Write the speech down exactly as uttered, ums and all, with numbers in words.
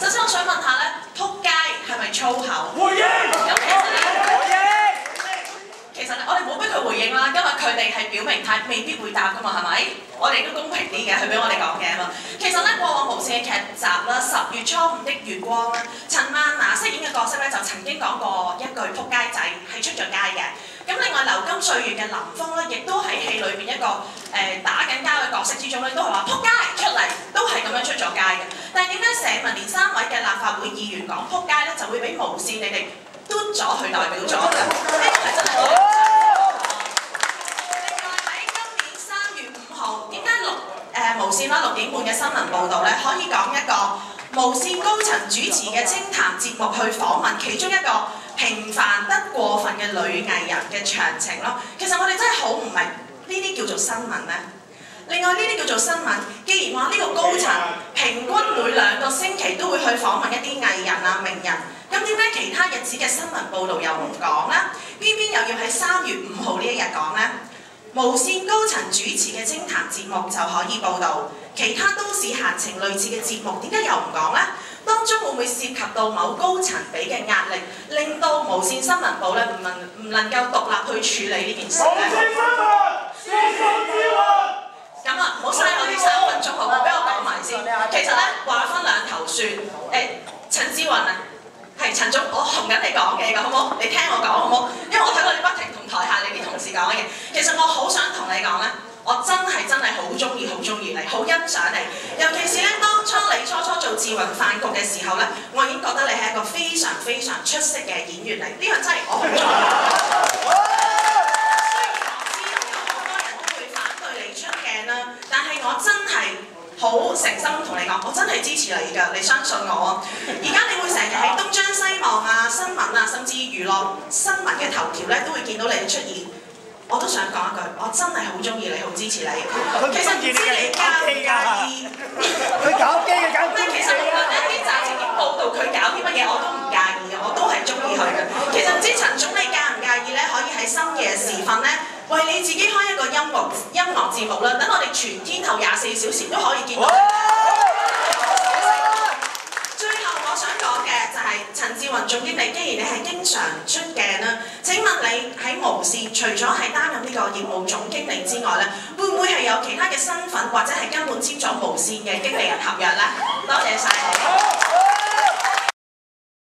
首先我想問下咧，撲街係咪粗口？ 回應。 咁其實咧， 回應。 其實咧，我哋冇逼佢回應啦，因為佢哋係表明態，未必會答噶嘛，係咪？我哋都公平啲嘅，佢俾我哋講嘅嘛。其實咧，過往無線嘅劇集啦，《十月初五的月光》啦，陳曼娜飾演嘅角色咧就曾經講過一句撲街仔係出咗街嘅。咁另外流金歲月嘅林峰咧，亦都喺戲裏邊一個誒、呃、打緊交嘅角色之中咧，都係話撲街出嚟，都係咁樣出咗街嘅。但係點解社民連三位嘅立法會議員講撲街咧，就會俾無線你哋嘟咗佢代表咗嘅？呢個係真係我。點解六誒無線啦六點半嘅新聞報導咧，可以講一個無線高層主持嘅清談節目去訪問其中一個平凡得過分嘅女藝人嘅詳情咯？其實我哋真係好唔明呢啲叫做新聞咩？另外呢啲叫做新聞，既然話呢個高層平均每兩個星期都會去訪問一啲藝人啊名人，咁點解其他日子嘅新聞報導又唔講呢？偏偏又要喺三月五號呢一日講呢？無線高層主持嘅清談節目就可以報導，其他都市閒情類似嘅節目點解又唔講呢？當中會唔會涉及到某高層俾嘅壓力，令到無線新聞部咧唔能唔能夠獨立去處理呢件事咧？無線新聞，先生之運。咁啊，唔好嘥我哋三分鐘好唔好？俾我講埋先。其實咧話分兩頭説，誒陳志雲啊。係陳總，我同緊你講嘅，好唔好？你聽我講好唔好？因為我睇到你不停同台下你啲同事講嘅。其實我好想同你講咧，我真係真係好中意、好中意你，好欣賞你。尤其是咧，當初你初初做智雲飯局嘅時候咧，我已經覺得你係一個非常非常出色嘅演員嚟。呢個真係我好中意。雖然我知道有好多人都會反對你出鏡啦，但係我真係好誠心同你講，我真係支持你㗎，你相信我啊！而家你會成日喺東張西望啊、新聞啊，甚至娛樂新聞嘅頭條咧，都會見到你嘅出現。我都想講一句，我真係好中意你，好支持你。其實唔知你介唔介意？ 佢搞機嘅，搞機嘅。 其實無論一啲雜誌嘅報導，佢搞啲乜嘢我都唔介意嘅，我都係中意佢嘅。其實唔知陳總你介唔介意咧？可以喺深夜時分咧，為你自己開一個音樂音樂節目啦，等我哋全天候廿四小時都可以見到。最後我想講嘅就係陳志雲總經理，既然你係經常出鏡啦，請問你喺無線除咗係擔任呢個業務總經理之外咧，會唔會係有其他嘅身份，或者係根本簽咗無線嘅經理人合約咧？多謝晒你。